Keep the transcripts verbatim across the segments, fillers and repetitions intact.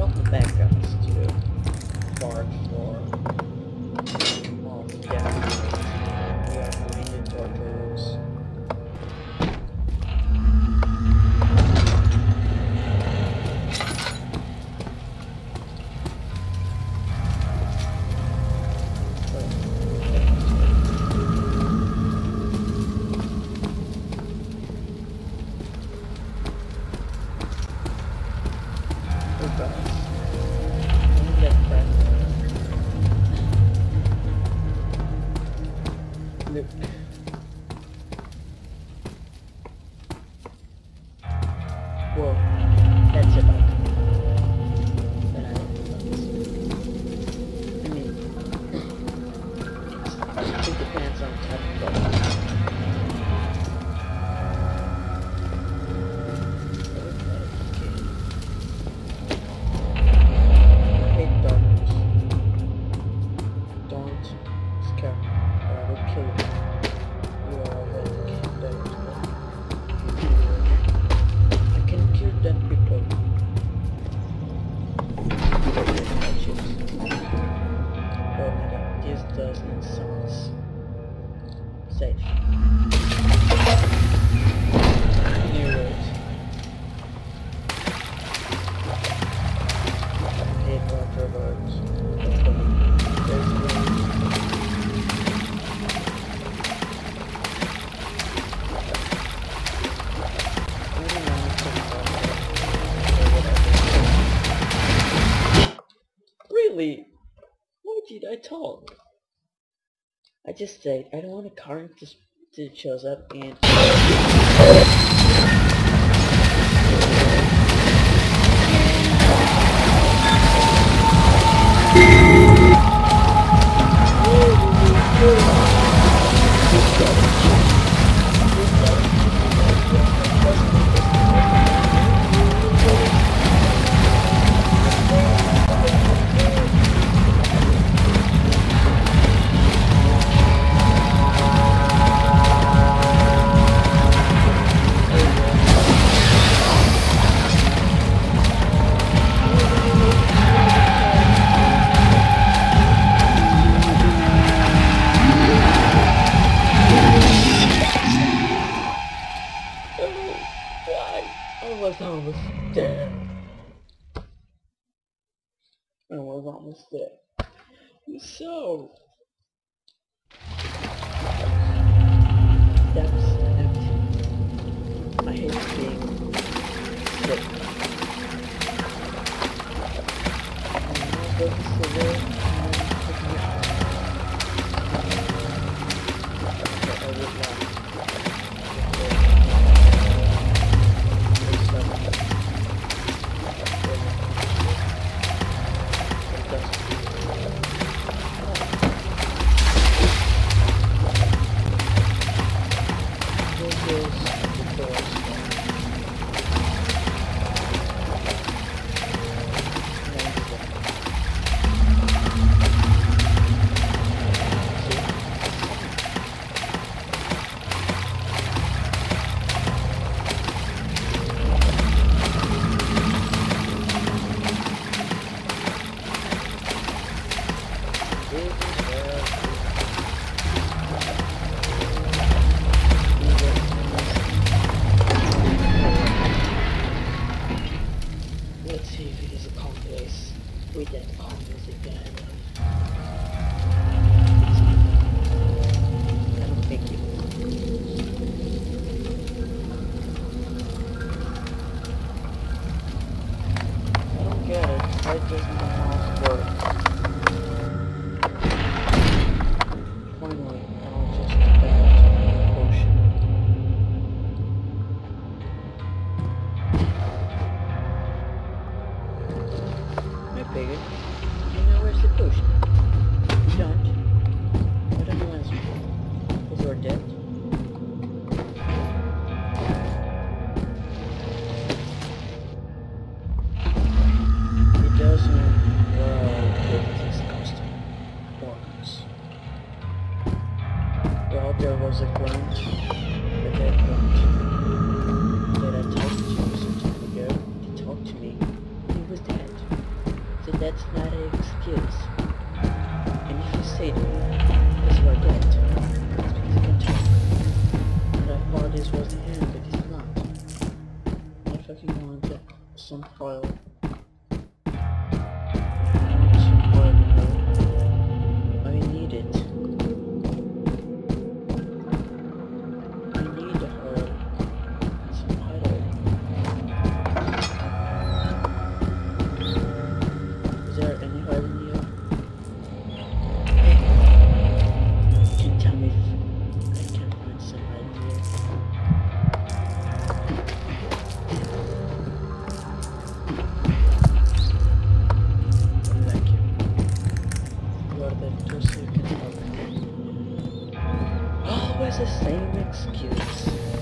Welcome back, guys, to part four of Kaernk. We are moving into our trailers. Look. Whoa, that's a bug. But I don't know this. I mean, it depends on type of bug. I hate darkness. Don't scare me. I will kill you. You are like dead. I can kill dead people. Oh my god, this doesn't sound safe. Knew it. I hate water birds. Let's go. There's one. Really? Why did I talk? I just said I don't want a Kaernk to, to shows up and I was almost there. I was almost there. So that's empty. I hate being sick. I'm not going to sit there and take me out. But I would not. Let's see if it is a calm place with that calm music that I love. I don't think it will. I don't get it. Why doesn't the mouse work? Finally, I'll just get that potion. I figured. You know where's the potion? You don't. What are you answering for? Because you're dead? He doesn't well with his custom organs. Well, there was a grunt, a dead grunt, that I talked to some time ago. He talked to me. He was dead. So that's not an excuse. And if you say to me, because you are dead, it's because you can talk. And I thought this was the end, but it's not. I fucking want some foil. I want some foil, you know. I need it. I need the foil. Some foil. Is there any foil in here? Hey, can you tell me if I can find some foil in here? Thank you. You are the two second help. Always the same excuse.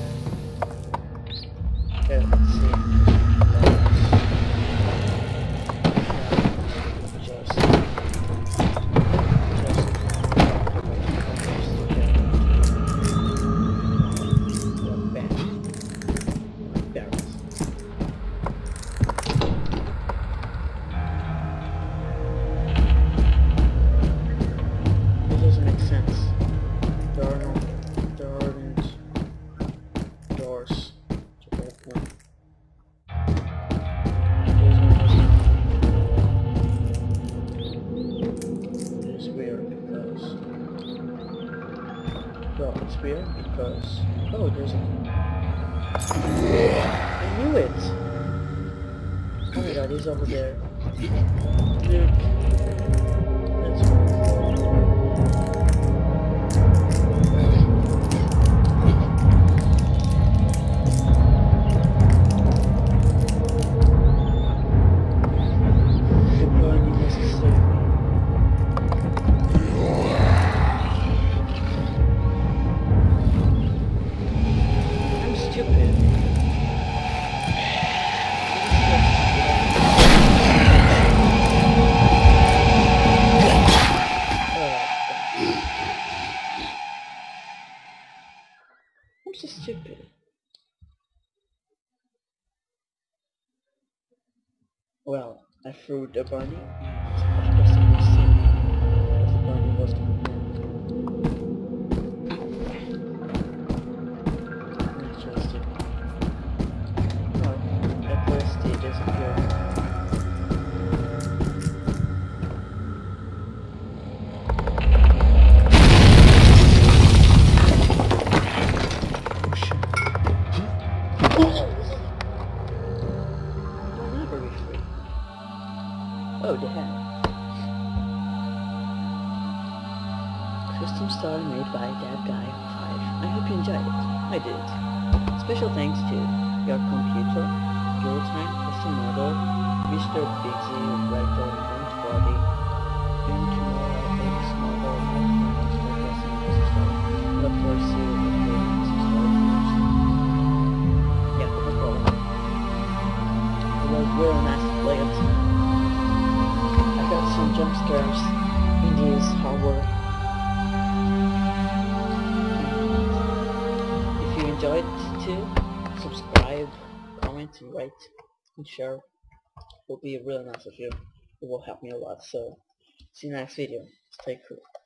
Okay, let's see. Just, just, bam, barrels. This doesn't make sense. There are no, there aren't doors to open. There's no It's weird because, well, it's weird because, oh, there's a, I knew it! Oh my god, he's over there. Dude. That's weird. I'm so stupid. Well, I threw the bunny. Of course, I was saying that the bunny was coming in. Interesting. No, at first they disappeared. Oh, they have. Custom star made by that guy on five. I hope you enjoyed it. I did. Special thanks to your computer, your time, custom model, Mister Biggsy, Rector, Point Body, Bin Tomorrow, X Model, Mister Custom Custom Star, Love for Seal, yeah, no problem. It was really nice to play it. Got some jump scares in this hardware. If you enjoyed it too, subscribe, comment, and rate, and share. It will be really nice of you. It will help me a lot. So, see you next video. Stay cool.